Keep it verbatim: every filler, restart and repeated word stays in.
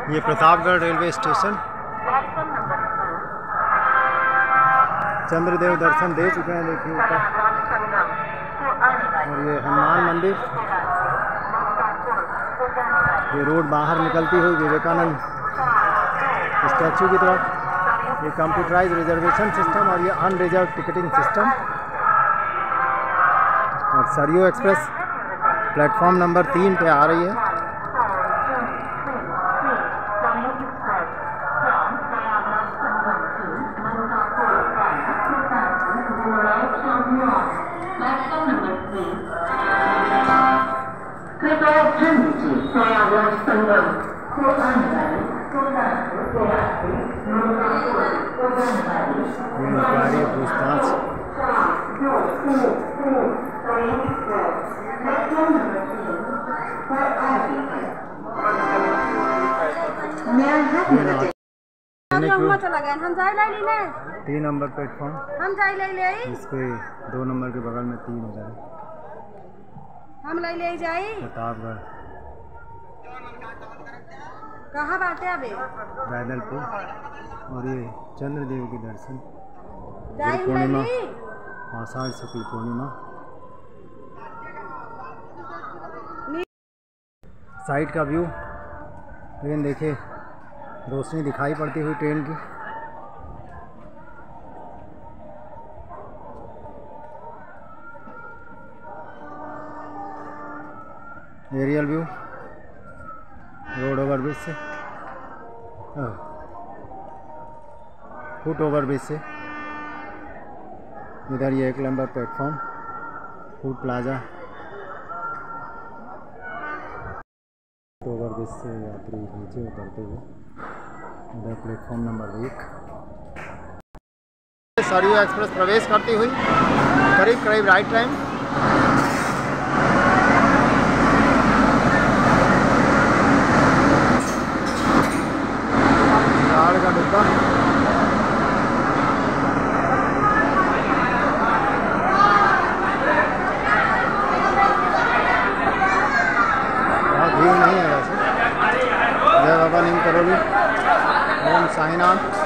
ये Pratapgarh railway station. Chandradev दर्शन दे चुके हैं, देखिए ऊपर। और ये हनुमान मंदिर, ये रोड बाहर निकलती हुई विवेकानंद स्टैचू की तरफ। ये कंप्यूटराइज रिजर्वेशन सिस्टम और ये अनरिजर्व टिकटिंग सिस्टम। और सरयू एक्सप्रेस प्लेटफॉर्म नंबर तीन पे आ रही है। इंक्वायरी पूछताछ। हम जाए ले ले तीन नंबर प्लेटफॉर्म, हम जाए ले ले इस पे दो नंबर के बगल में तीन उधर हम ले ले जाई। प्रतापगढ़ कहाँ बाटे अबे? बैदलपुर। और ये चंद्रदेव के दर्शन, जाई पूर्णिमा, आषाढ़ शुक्ल पूर्णिमा। साइड का व्यू, ट्रेन देखे, रोशनी दिखाई पड़ती हुई ट्रेन की। Aerial view road over bridge से, फुट ओवर ब्रिज से। इधर ये एक number platform, food plaza. Over bridge से यात्री नीचे उतरते हुए इधर प्लेटफॉर्म नंबर एक। सरयू एक्सप्रेस प्रवेश करती हुई करीब करीब राइट टाइम। का डिब्बा, बहुत भीड़ नहीं है वैसे। जय बाबा नीम करोली, ओम साईनाथ।